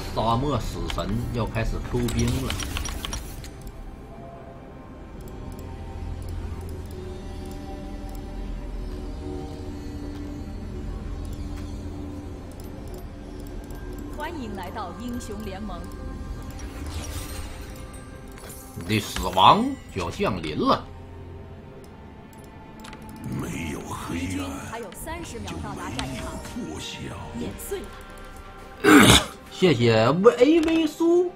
沙漠死神要开始 Q 兵了。 欢迎来到英雄联盟。 你的死亡就要降临了。 没有黑暗， 还有30秒到达战场， 破晓碾碎了。 谢谢 AV 苏。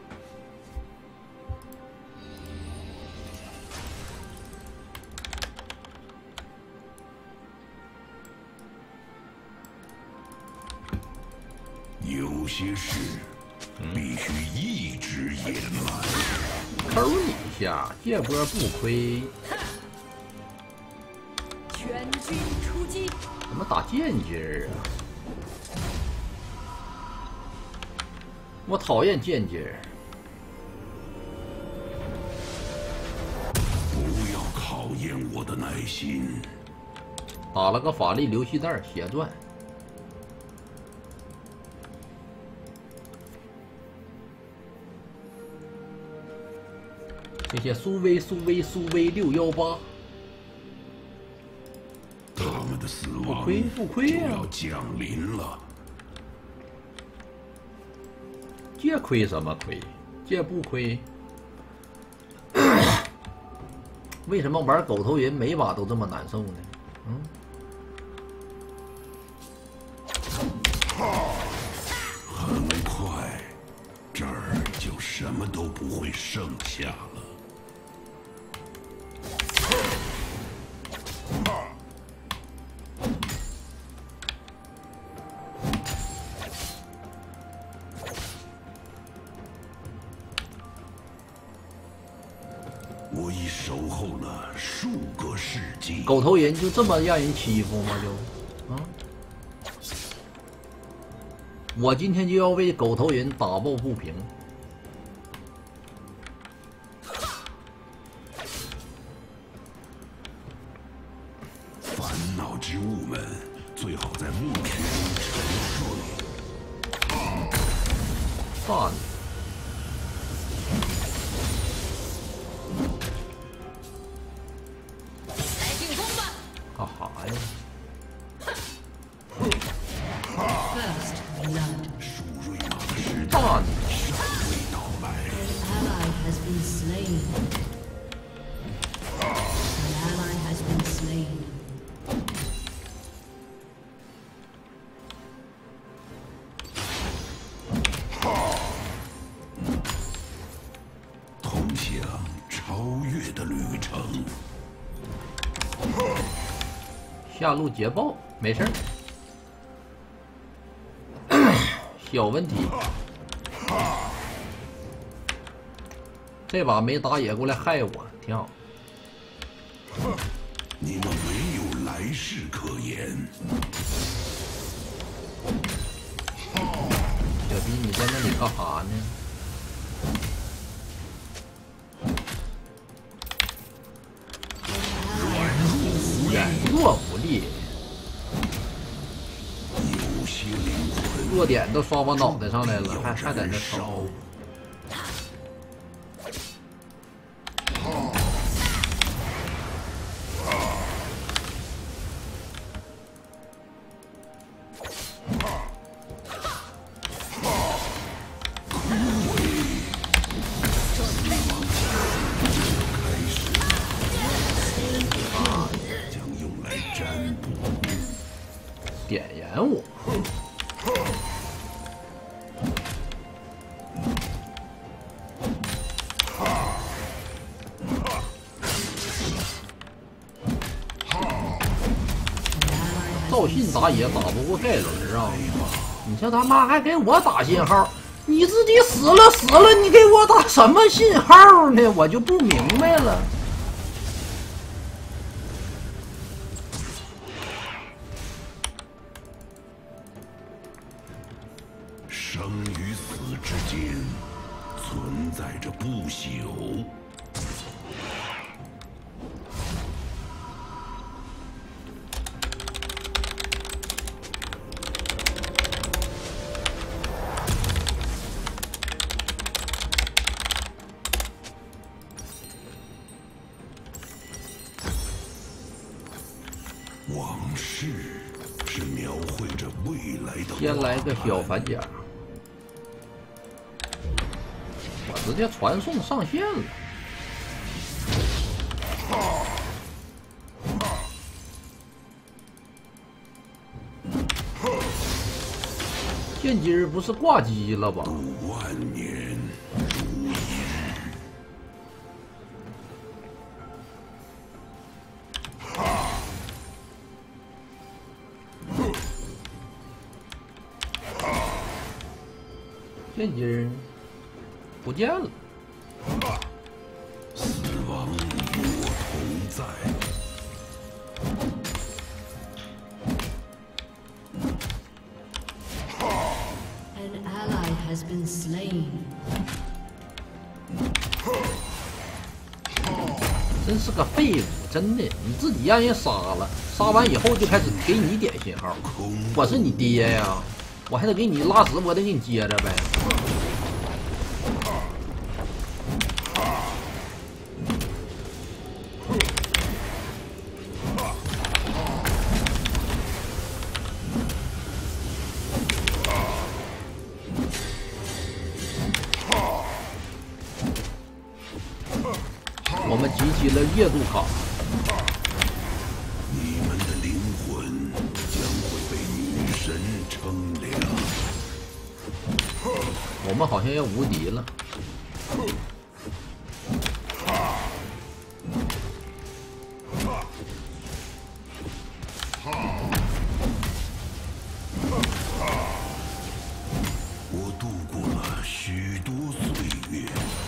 有些事必须一直隐瞒。 抠你一下，这波不亏。 全军出击！ 怎么打剑劲儿啊？我讨厌剑劲儿。 不要考验我的耐心。 打了个法力流息弹血钻。谢谢苏威618。 他们的死亡不亏就要降临了。 这亏什么亏？这不亏。为什么玩狗头人每把都这么难受呢？ 很快，这儿就什么都不会剩下了。我已守候了数个世纪。 狗头人就这么让人欺负吗？就，我今天就要为狗头人打抱不平。 烦恼之物们最好在墓穴中沉睡。 算了。干哈呀？ 舒瑞玛的时代大你！ 尚未到来。通向超越的旅程。 下路捷报，没事儿，小问题。这把没打野过来害我，挺好。 你们没有来世可言。 小逼，你在那里干哈呢？软弱无力， 有些灵魂弱点都刷我脑袋上来了，还在那烧。点燃我！赵信打野打不过盖伦啊！你这他妈还给我打信号，你自己死了，你给我打什么信号呢？我就不明白了。 生与死之间存在着不朽。 世是描绘着未来的。 先来个小反甲，我直接传送上线了。现今儿不是挂机了吧 5万年如一日。 现今儿不见了。 死亡与我同在。 An ally has been slain. 真是个废物，真的，你自己让人杀了，杀完以后就开始给你点信号，我是你爹呀，我还得给你拉直播的给你接着呗。我们集齐了月度卡， 你们的灵魂将会被女神称量。 我们好像要无敌了。 我度过了许多岁月。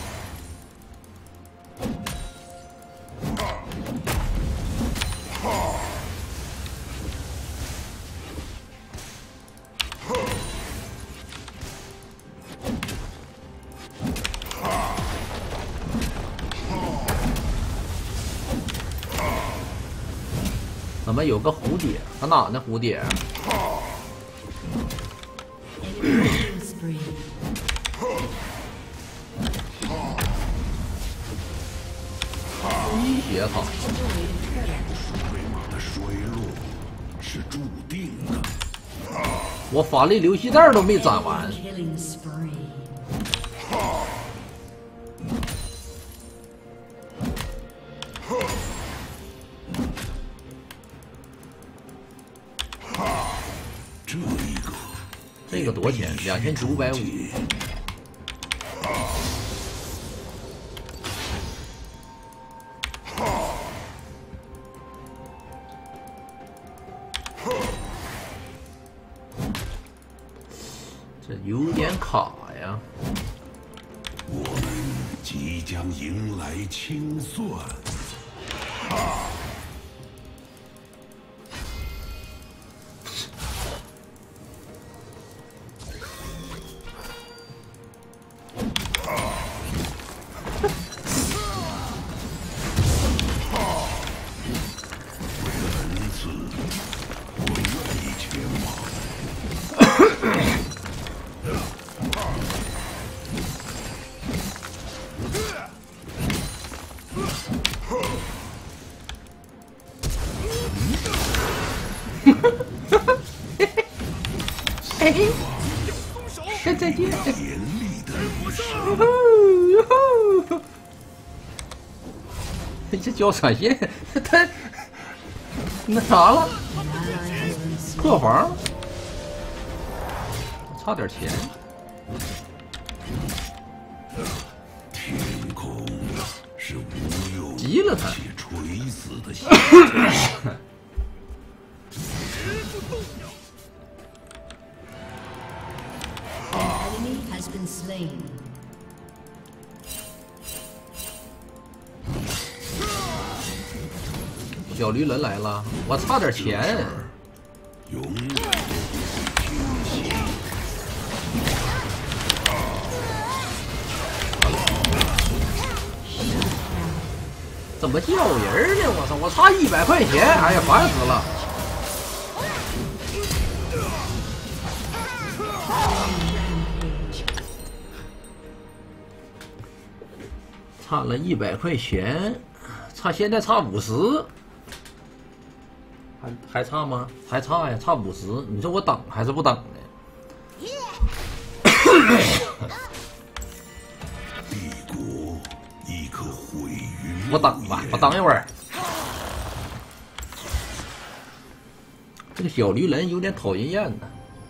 怎么有个蝴蝶？它哪呢？蝴蝶？ Killing spree. 一血塔。 水马的衰落是注定的。 我法力流息弹都没攒完。 Killing spree. 这个多少钱？2950。这有点卡呀。 我们即将迎来清算。 再见。 严厉的女神。 这交闪现，他那啥了？破防，差点钱。 天空是无用急了他。 且垂死的心。 Enemy has been slain. 小驴人来了，我差点钱。 永远不会停息。 怎么叫人呢？我操！我差100块钱，哎呀，烦死了！差了100块钱，现在差50。 还差吗？还差呀，差50。你说我等还是不等呢？ 帝国亦可毁于我等吧，我等一会儿。这个小驴人有点讨人厌呢。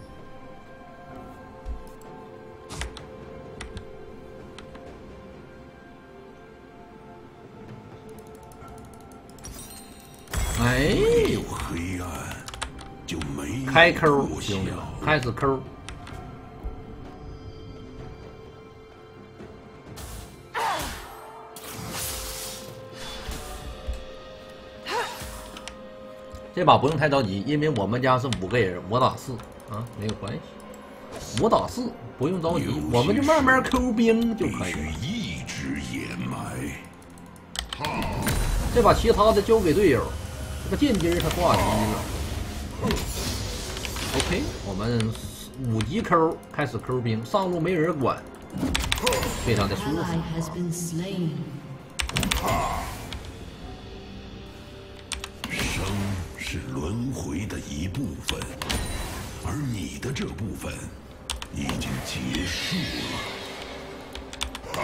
哎， 有黑暗，就没有开抠， 破晓兄弟们，开始抠。这把不用太着急，因为我们家是5个人，我打4啊，没有关系。5打4，不用着急，我们就慢慢抠兵就可以了。 一直掩埋。 这把其他的交给队友，这个剑姬他挂机了。OK， 我们5级抠开始抠兵，上路没人管，非常的舒服。 Ally has been slain. 生是轮回的一部分，而你的这部分已经结束了。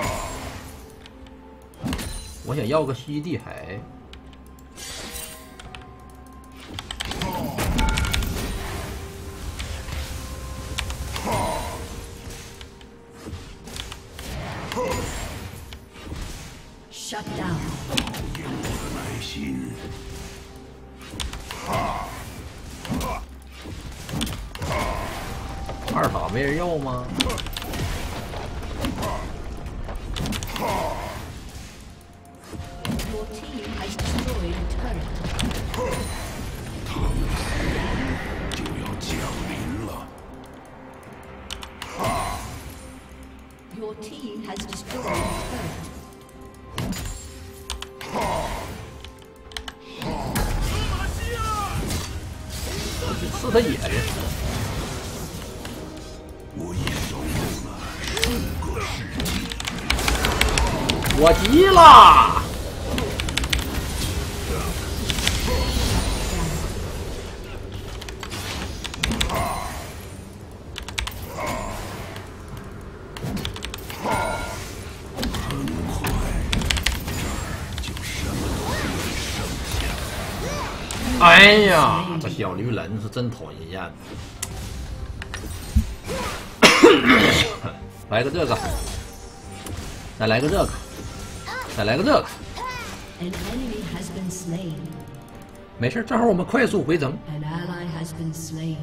我想要个西地海。 Shut down. 验我的耐心。 2塔没人要吗？ Your team has destroyed a turret. 就要降临了。 Your team has destroyed a turret. 是他野人。 我已守候了10个世纪。 我急了。 很快，这儿就什么都不会剩下。 哎呀，这小驴人是真讨人厌。来个这个，再来个这个，再来个这个。 An enemy has been slain. 没事，正好我们快速回城。 An ally has been slain.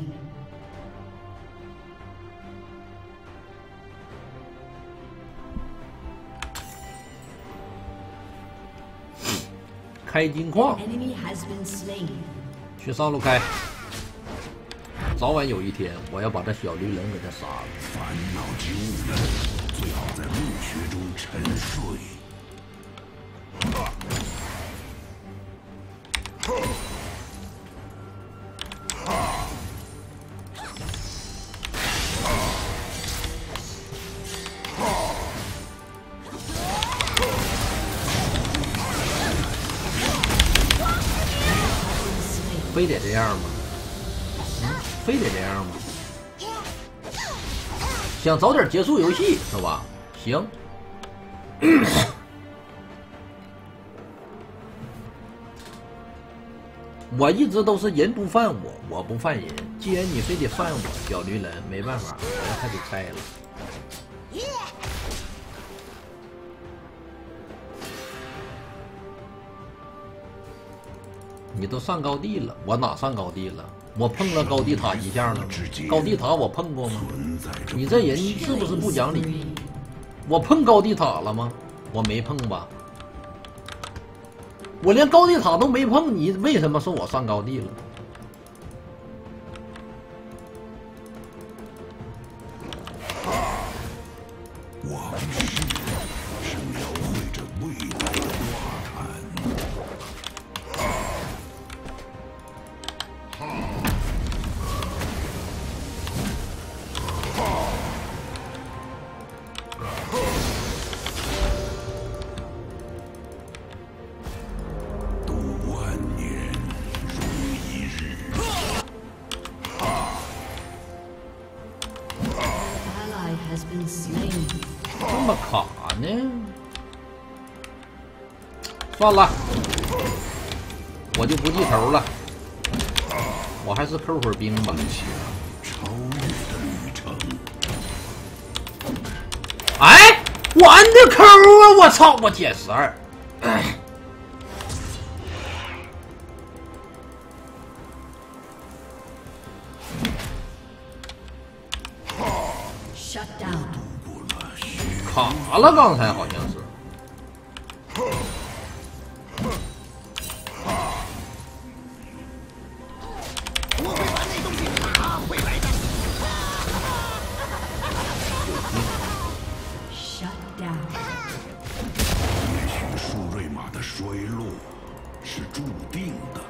开金矿， Enemy has been slain. 去上路开。早晚有一天，我要把这小驴人给他杀了。 烦恼之物们最好在墓穴中沉睡。 非得这样吗？非得这样吗？想早点结束游戏是吧？行。我一直都是人不犯我，我不犯人。既然你非得犯我，小驴人没办法，我要开始拆了。你都上高地了，我哪上高地了？我碰了高地塔一下了吗？高地塔我碰过吗？你这人是不是不讲理？我碰高地塔了吗？我没碰吧？我连高地塔都没碰，你为什么说我上高地了？ 往事是描绘着未来的花坛。度万年如一日。 slain. 这么卡呢？算了，我就不记仇了，我还是扣会儿兵吧。 超越的旅程。 哎，我摁的扣啊！我操！我减12。 Shut down. 卡了，刚才好像是。 Shut down. 也许舒瑞玛的衰落是注定的。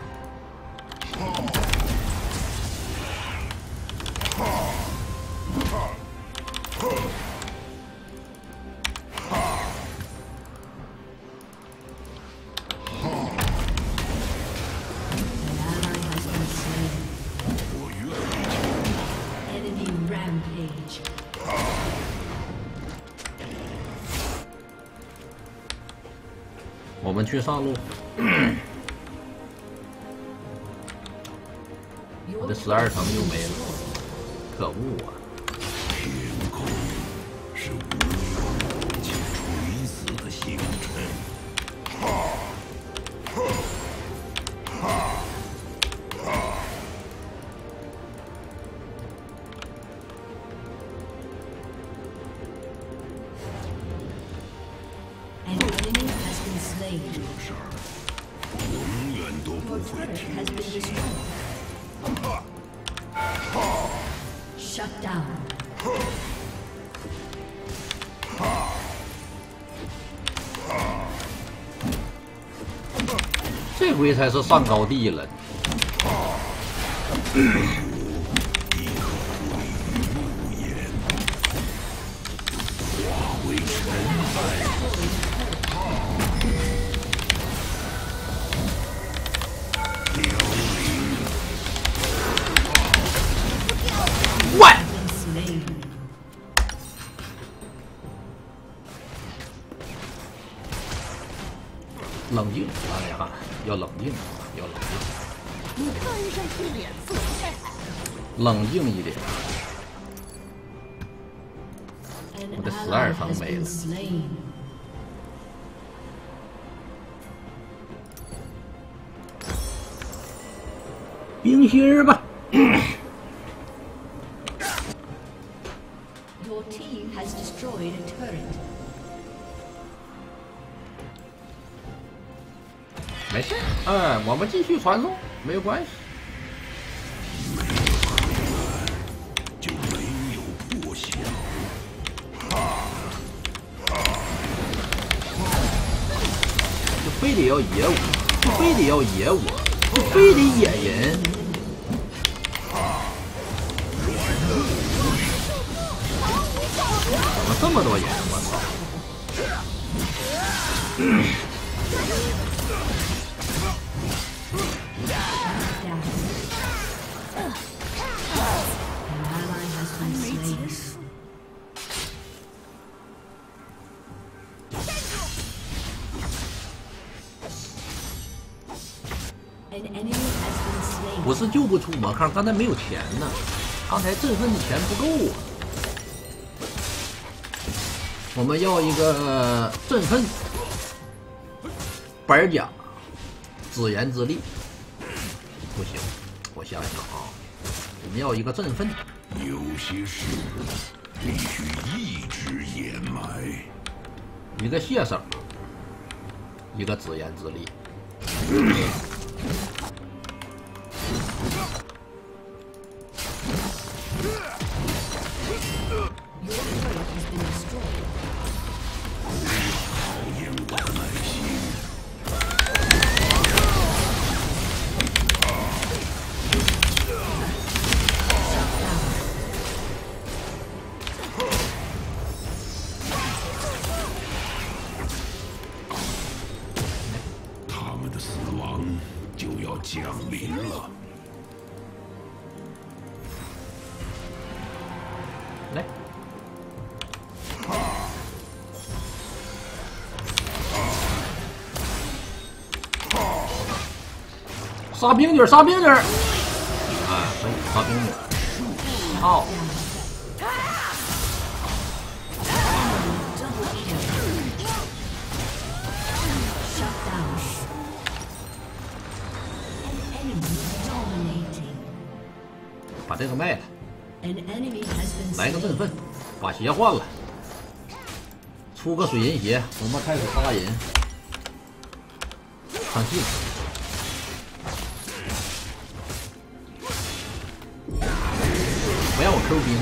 我们去上路。我的12层就没了，可恶啊！ 天空是无用且垂死的星辰。 这事儿永远都不会停息。 Shut down. 这回才是上高地了。喂！冷静，哎呀，要冷静，要冷静。 你看上去脸色不太好。 冷静一点。 An 我的 ally 12层 has 没 been 了。 slain. 冰心儿吧。 Your team has destroyed a turret. 没事，哎，我们继续传送，没有关系。 就没有破晓。 就非得要野我，就非得要野我，就非得野人。怎么这么多人？我操！ Down. An ally has been slain. An enemy has been slain. 不是就不出魔抗，刚才没有钱呢，刚才振奋的钱不够啊。我们要一个振奋板甲，自言自立，不行，我想想啊，我们要一个振奋， 有些事必须一直掩埋。 一个谢手，一个自言自立。 Your turret has been destroyed. 考验我的耐心。他们的死亡就要降临了。 来， 杀冰女，杀冰女！哎，可以杀冰女。操！ 把这个卖了，来个振奋，把鞋换了，出个水银鞋，我们开始杀人。上信，不让我 Q 兵。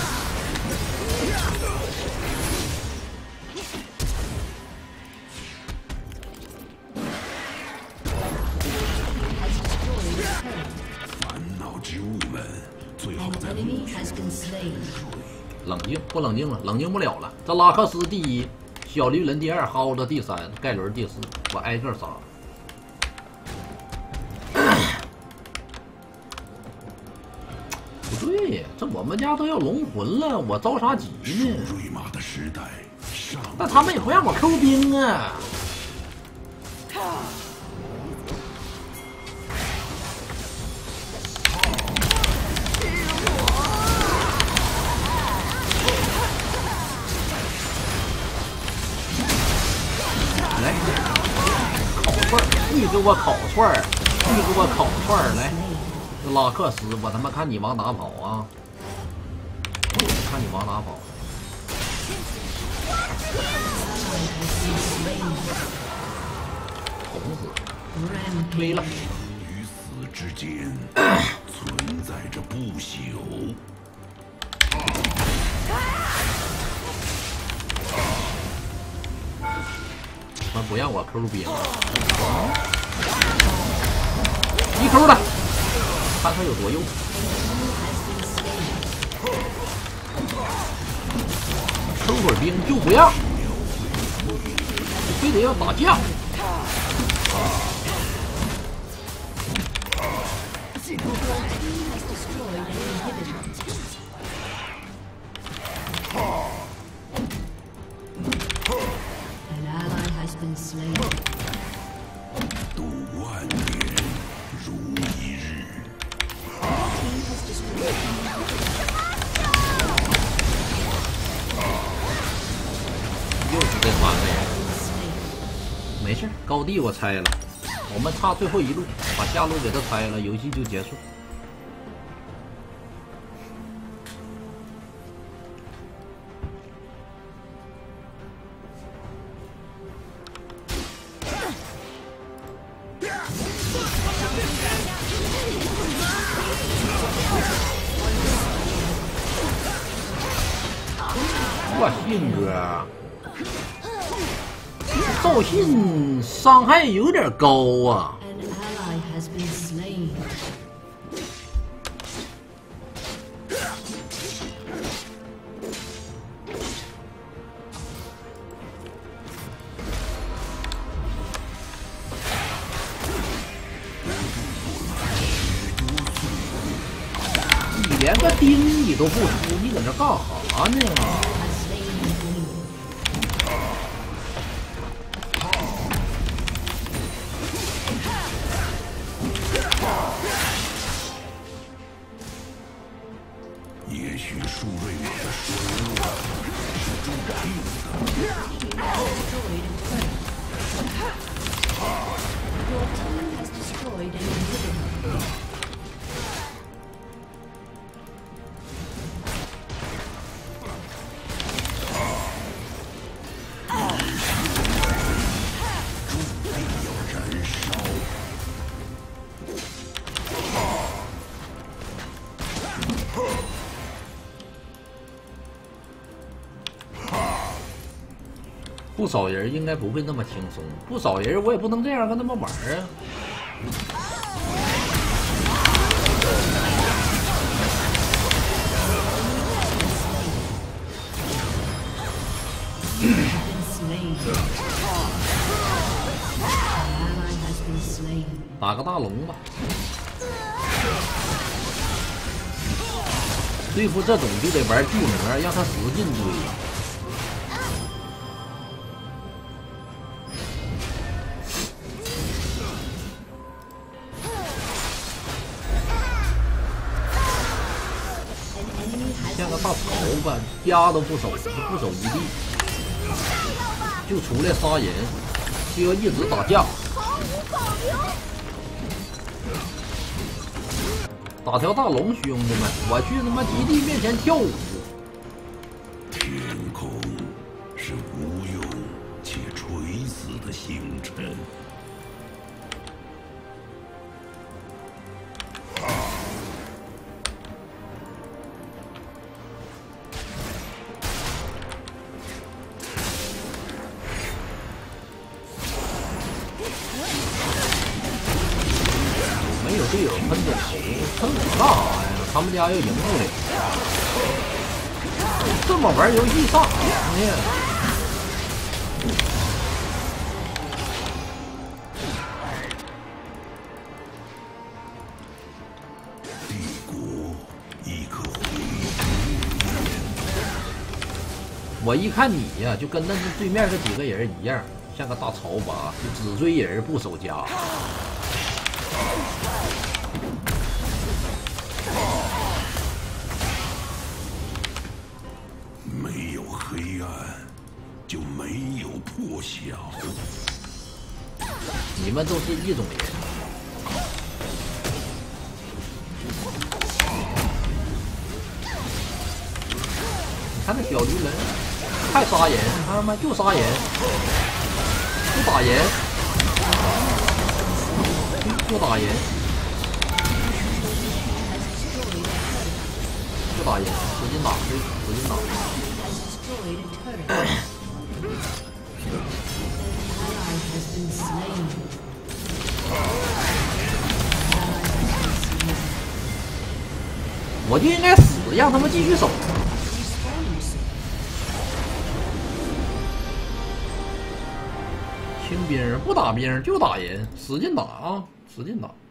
冷静，不冷静了，冷静不了了。这拉克斯第一，小绿人第二，耗子第三，盖伦第四，我挨个杀。不对呀，这我们家都要龙魂了，我着啥急呢？ 瑞玛的时代， 但他们也不让我 Q 兵啊。 你给我烤串儿，你给我烤串儿，来，拉克斯，我他妈看你往哪跑啊！看你往哪跑！捅死，推了。 与死之间存在着不朽。 他不让我 Q 兵，一 Q 的，看他有多用。Q 会儿兵就不让，非得要打架。 度万年如一日。 又是这3个人，没事，高地我拆了，我们差最后一路，把下路给他拆了，游戏就结束。我信哥，赵信伤害有点高啊。你连个钉你都不出，你搁这干啥呢？ 也许树瑞玛的失落是注定的。 不少人应该不会那么轻松，不少人我也不能这样跟他们玩啊。打个大龙吧。对付这种就得玩巨魔，让他使劲追。 大草吧，家都不守，不守一地，就出来杀人，就要一直打架。打条大龙，兄弟们，我去他妈基地面前跳舞。 天空是无用且垂死的星辰。 没有队友喷点头，喷我干啥呀？他们家要赢不了，这么玩游戏上瘾呢？ 帝国亦可回我一看你呀，就跟那对面这几个人一样，像个大草靶，就只追人不守家。 没有黑暗，就没有破晓。 你们都是一种人。你看那小驴人，太杀人，他妈就杀人，就打人，就打人，就打人，使劲打，使劲打。 Destroyed a turret. An ally has been slain. Ally has been slain. 我就应该死，让他们继续守。 清兵不打兵就打人，使劲打啊，使劲打。